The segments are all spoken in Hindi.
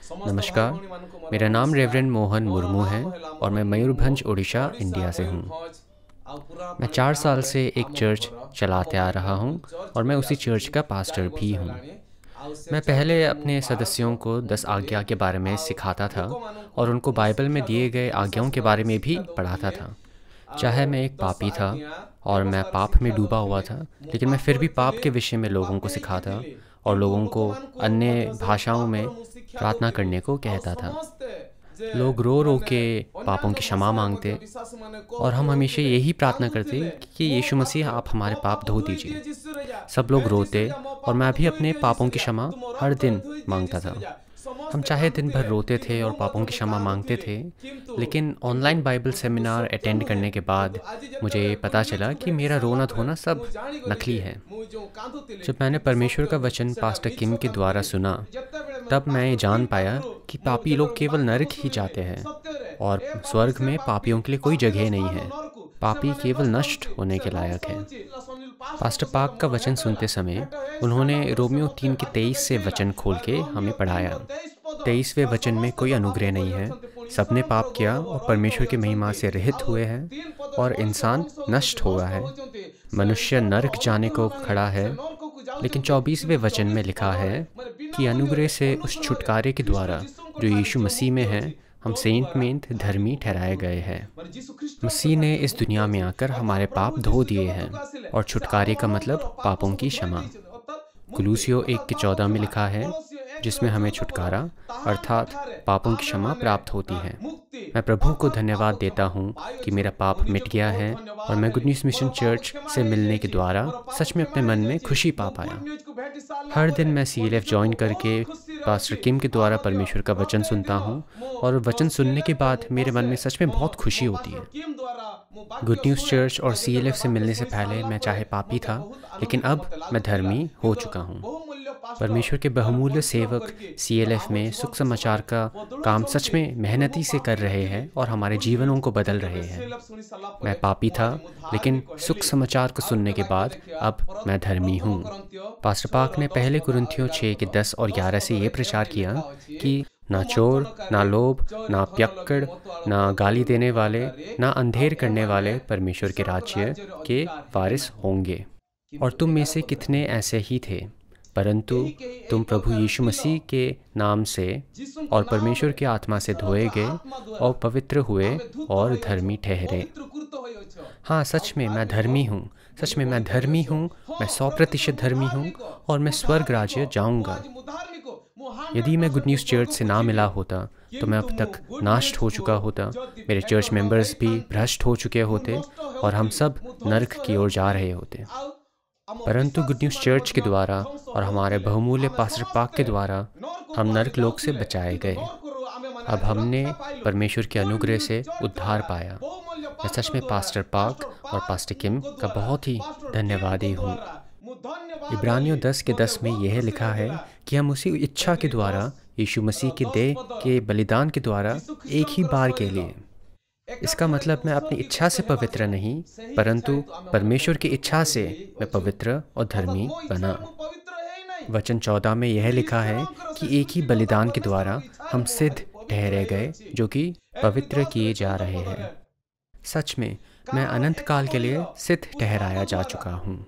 नमस्कार, मेरा नाम रेवरेंड मोहन मुर्मू है और मैं मयूरभंज, उड़ीसा, इंडिया से हूँ। मैं 4 साल से एक चर्च चलाते आ रहा हूँ और मैं उसी चर्च का पास्टर भी हूँ। मैं पहले अपने सदस्यों को 10 आज्ञा के बारे में सिखाता था और उनको बाइबल में दिए गए आज्ञाओं के बारे में भी पढ़ाता था। चाहे मैं एक पापी था और मैं पाप में डूबा हुआ था, लेकिन मैं फिर भी पाप के विषय में लोगों को सिखाता और लोगों को अन्य भाषाओं में प्रार्थना करने को कहता था। लोग रो रो के पापों की क्षमा मांगते और हम हमेशा यही प्रार्थना करते कि यीशु मसीह आप हमारे पाप धो दीजिए। सब लोग रोते और मैं भी अपने पापों की क्षमा हर दिन मांगता था। हम चाहे दिन भर रोते थे और पापों की क्षमा मांगते थे, लेकिन ऑनलाइन बाइबल सेमिनार अटेंड करने के बाद मुझे पता चला कि मेरा रोना धोना सब नकली है। जब मैंने परमेश्वर का वचन पास्टर किम के द्वारा सुना, तब मैं जान पाया कि पापी लोग केवल नरक ही जाते हैं और स्वर्ग में पापियों के लिए कोई जगह नहीं है। पापी केवल नष्ट होने के लायक हैं। पास्टर पाक का वचन सुनते समय उन्होंने रोमियो 3 के 23 से वचन खोल के हमें पढ़ाया। 23वें वचन में कोई अनुग्रह नहीं है। सबने पाप किया और परमेश्वर की महिमा से रहित हुए हैं और इंसान नष्ट हुआ है। मनुष्य नरक जाने को खड़ा है। लेकिन 24वें वचन में लिखा है कि अनुग्रह से उस छुटकारे के द्वारा जो यीशु मसीह में है, हम सेंट में धर्मी ठहराए गए हैं। मसीह ने इस दुनिया में आकर हमारे पाप धो दिए हैं और छुटकारे का मतलब पापों की क्षमा। कुलूसियों 1 के 14 में लिखा है, जिसमें हमें छुटकारा अर्थात पापों की क्षमा प्राप्त होती है। मैं प्रभु को धन्यवाद देता हूँ कि मेरा पाप मिट गया है और मैं गुड न्यूज़ मिशन चर्च से मिलने के द्वारा सच में अपने मन में खुशी पा पाया। हर दिन मैं CLF ज्वाइन करके पास्टर किम के द्वारा परमेश्वर का वचन सुनता हूँ और वचन सुनने के बाद मेरे मन में सच में बहुत खुशी होती है। गुड न्यूज़ चर्च और CLF से मिलने से पहले मैं चाहे पापी था, लेकिन अब मैं धर्मी हो चुका हूँ। परमेश्वर के बहुमूल्य सेवक CLF में सुख समाचार का काम सच में मेहनती से कर रहे हैं और हमारे जीवनों को बदल रहे हैं। मैं पापी था, लेकिन सुख समाचार को सुनने के बाद अब मैं धर्मी हूँ। पास्टर पाक ने पहले कुरिन्थियों 6 के 10 और 11 से ये प्रचार किया कि ना चोर, ना लोभ, ना पियक्कड़, ना गाली देने वाले, ना अंधेर करने वाले परमेश्वर के राज्य के वारिस होंगे। और तुम में से कितने ऐसे ही थे, परंतु तुम प्रभु यीशु मसीह के नाम से और परमेश्वर की आत्मा से धोए गए और पवित्र हुए और धर्मी ठहरे। हाँ, सच में मैं धर्मी हूँ। सच में मैं धर्मी हूँ। मैं 100% धर्मी हूँ और मैं स्वर्ग राज्य जाऊँगा। यदि मैं गुड न्यूज़ चर्च से ना मिला होता तो मैं अब तक नाश हो चुका होता। मेरे चर्च मेंबर्स भी भ्रष्ट हो चुके होते और हम सब नरक की ओर जा रहे होते। परंतु गुड न्यूज़ चर्च के द्वारा और हमारे बहुमूल्य पास्टर पाक के द्वारा हम नरक लोक से बचाए गए। अब हमने परमेश्वर के अनुग्रह से उद्धार पाया। मैं सच में पास्टर पाक और पास्टर किम का बहुत ही धन्यवादी हूँ। इब्रानियों 10 के 10 में यह लिखा है कि हम उसी इच्छा के द्वारा यीशु मसीह के देह के बलिदान के द्वारा एक ही बार के लिए, इसका मतलब मैं अपनी इच्छा से पवित्र नहीं, परंतु परमेश्वर की इच्छा से मैं पवित्र और धर्मी बना। वचन 14 में यह लिखा है कि एक ही बलिदान के द्वारा हम सिद्ध ठहरे गए, जो कि पवित्र किए जा रहे हैं। सच में मैं अनंत काल के लिए सिद्ध ठहराया जा चुका हूँ।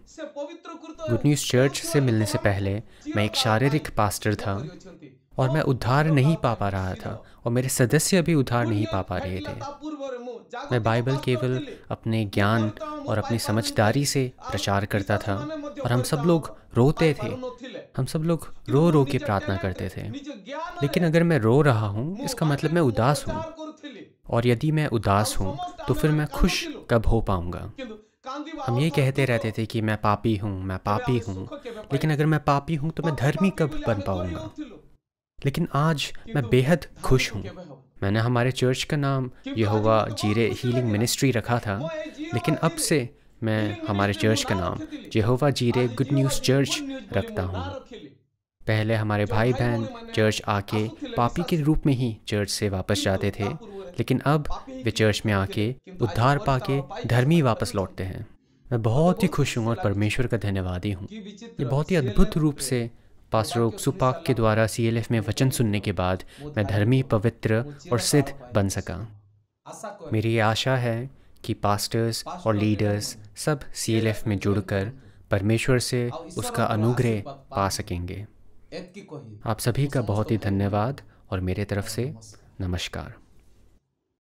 गुड न्यूज़ चर्च से मिलने से पहले मैं एक शारीरिक पास्टर था और मैं उद्धार नहीं पा रहा था और मेरे सदस्य भी उद्धार नहीं पा रहे थे। मैं बाइबल केवल अपने ज्ञान और अपनी समझदारी से प्रचार करता था और हम सब लोग रोते थे। हम सब लोग रो रो के प्रार्थना करते थे। लेकिन अगर मैं रो रहा हूँ, इसका मतलब मैं उदास हूँ, और यदि मैं उदास हूँ तो फिर मैं खुश कब हो पाऊँगा? हम ये कहते रहते थे कि मैं पापी हूँ, मैं पापी हूँ, लेकिन अगर मैं पापी हूँ तो मैं धर्मी कब बन पाऊँगा? लेकिन आज मैं बेहद खुश हूँ। मैंने हमारे चर्च का नाम यहोवा जीरे हीलिंग मिनिस्ट्री रखा था, लेकिन अब से मैं हमारे चर्च का नाम यहोवा जीरे गुड न्यूज़ चर्च रखता हूँ। पहले हमारे भाई बहन चर्च आके पापी के रूप में ही चर्च से वापस जाते थे, लेकिन अब वे चर्च में आके उद्धार पाके धर्मी वापस लौटते हैं। मैं बहुत ही खुश हूँ और परमेश्वर का धन्यवादी हूँ। ये बहुत ही अद्भुत रूप से पास्टर ओक्सुपाक के द्वारा CLF में वचन सुनने के बाद मैं धर्मी, पवित्र और सिद्ध बन सका। मेरी ये आशा है कि पास्टर्स और लीडर्स सब CLF में जुड़कर परमेश्वर से उसका अनुग्रह पा सकेंगे। आप सभी का बहुत ही धन्यवाद और मेरे तरफ से नमस्कार।